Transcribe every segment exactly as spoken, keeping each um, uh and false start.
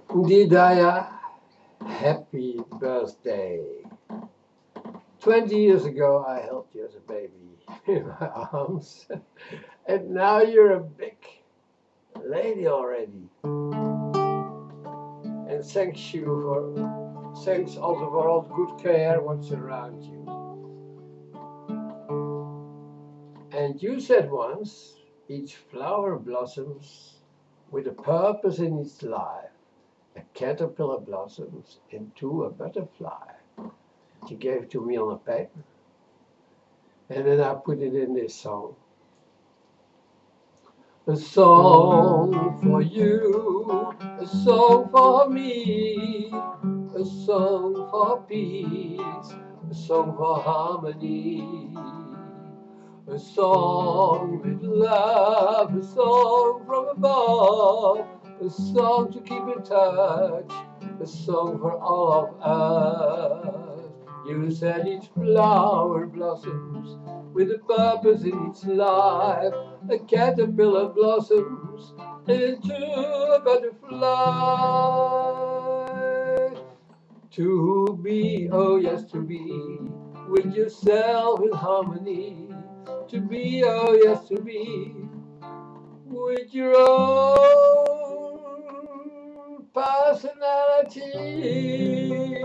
Didaya, happy birthday. Twenty years ago I held you as a baby in my arms, and now you're a big lady already. And thanks you for, thanks also for all the good care what's around you. And you said once, each flower blossoms with a purpose in its life. A caterpillar blossoms into a butterfly. You gave to me on a paper, and then I put it in this song. A song for you, a song for me, a song for peace, a song for harmony, a song with love, a song from above, a song to keep in touch, a song for all of us. You said each flower blossoms with a purpose in its life. A caterpillar blossoms into a butterfly. To be, oh yes, to be with yourself in harmony. To be, oh yes, to be with your own personality.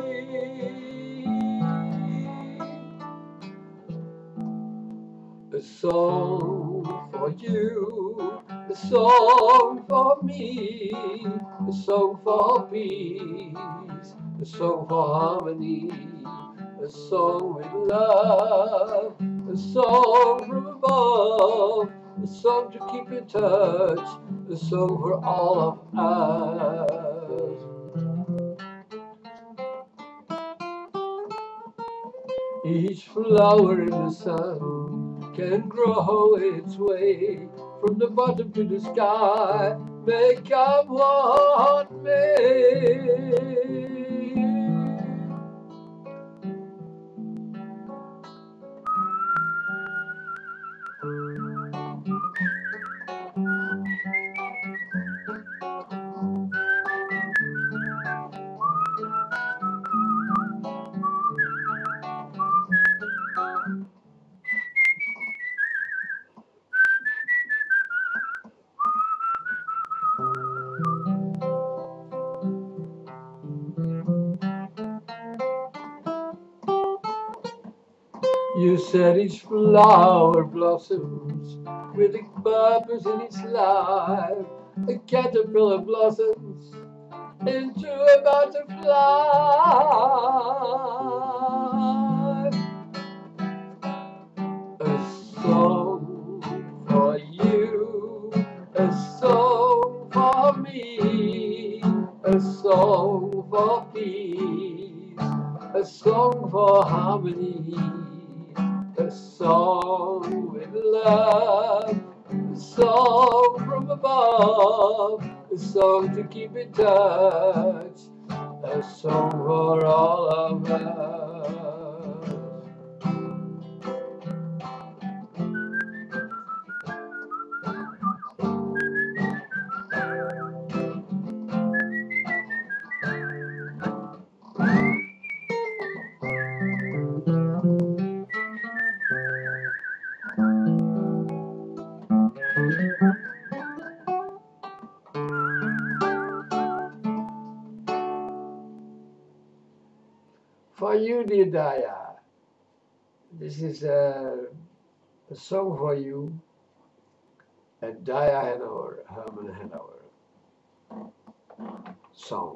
A song for you, a song for me, a song for peace, a song for harmony, a song with love, a song from above, a song to keep in touch, a song for all of us. Each flower in the sun can grow its way from the bottom to the sky, may come what may. You said each flower blossoms with a purpose in its life. A caterpillar blossoms into a butterfly. A song for you, a song for me, a song for peace, a song for harmony, a song with love, a song from above, a song to keep in touch, a song for all of us. For you, dear Daya, this is a, a song for you, a Daya Hanover, Herman Hanover song.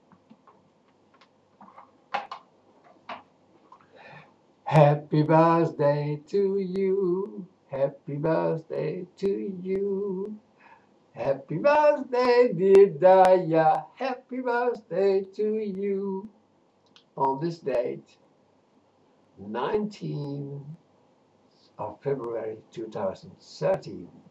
Happy birthday to you, happy birthday to you. Happy birthday, dear Daya, happy birthday to you. On this date, nineteenth of February two thousand thirteen.